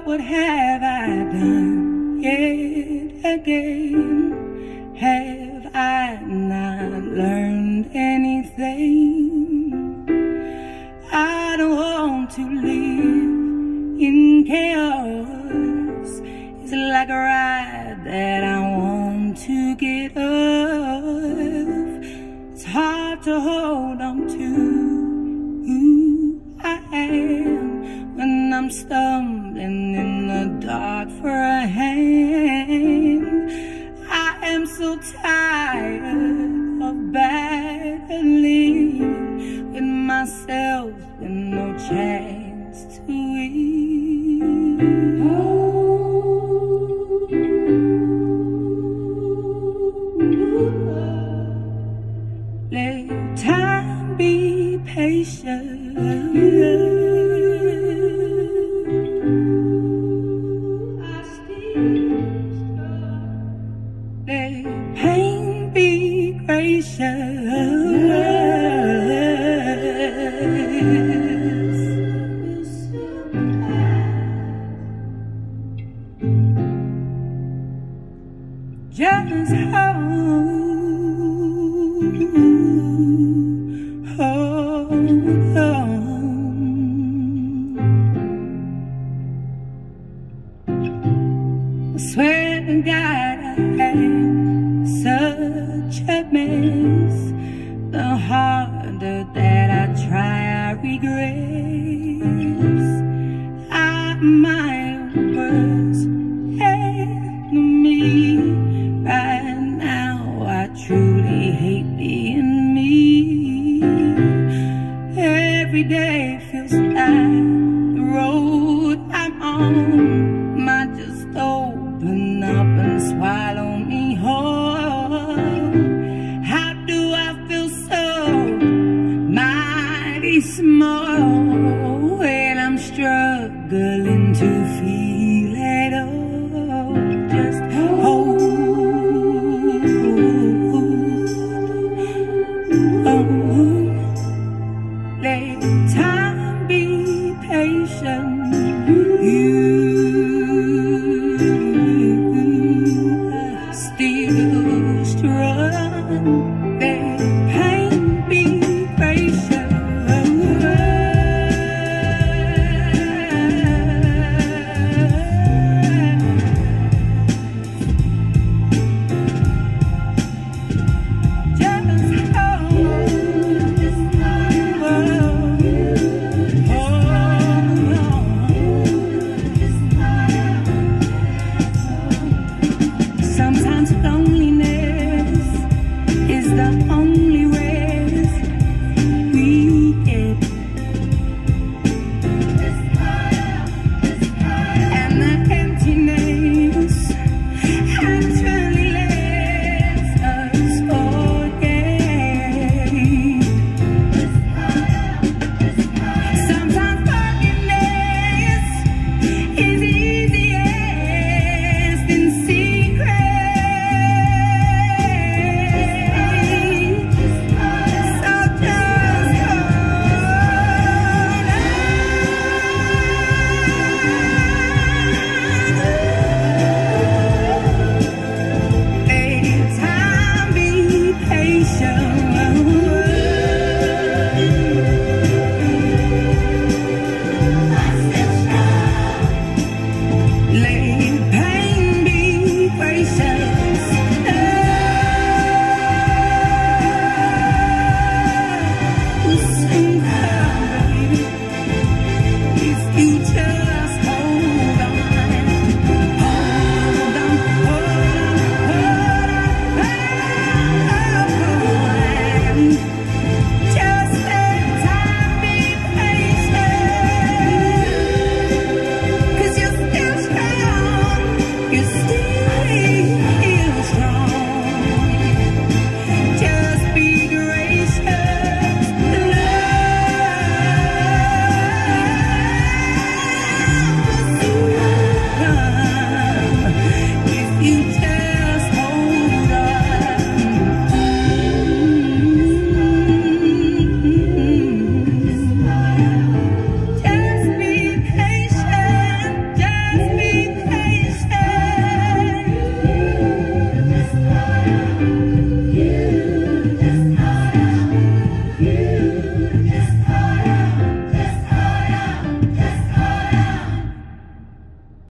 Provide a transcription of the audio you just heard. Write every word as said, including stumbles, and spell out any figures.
what have I done yet again? Have I not learned anything? I don't want to live in chaos. It's like a ride that I want to get off. It's hard to hold on to who I am when I'm stumbling in the dark for a hand. I am so tired of battling with myself with no chance to win. Oh. Let time be patient. I still struggle. Let pain be gracious. Just hold, hold on. I swear to God I am such a mess. The harder that I try, I regress. I'm my worst enemy. Right now I truly hate being me. Every day feels like the road I'm on might just open up and swallow me whole. How do I feel so mighty small when I'm struggling to feel